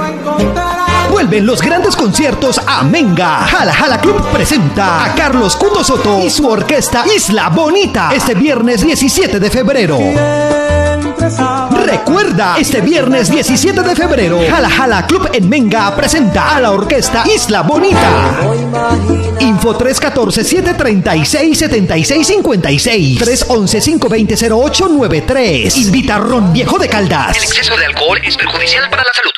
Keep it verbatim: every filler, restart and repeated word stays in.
Vuelven los grandes conciertos a Menga. Jala Jala Club presenta a Carlos Cuto Soto y su orquesta Isla Bonita este viernes diecisiete de febrero. Recuerda, este viernes diecisiete de febrero, Jala Jala Club en Menga presenta a la orquesta Isla Bonita. Info tres uno cuatro, siete tres seis, siete seis cinco seis, tres uno uno, cinco dos cero, cero ocho nueve tres. Invita Ron Viejo de Caldas. El exceso de alcohol es perjudicial para la salud.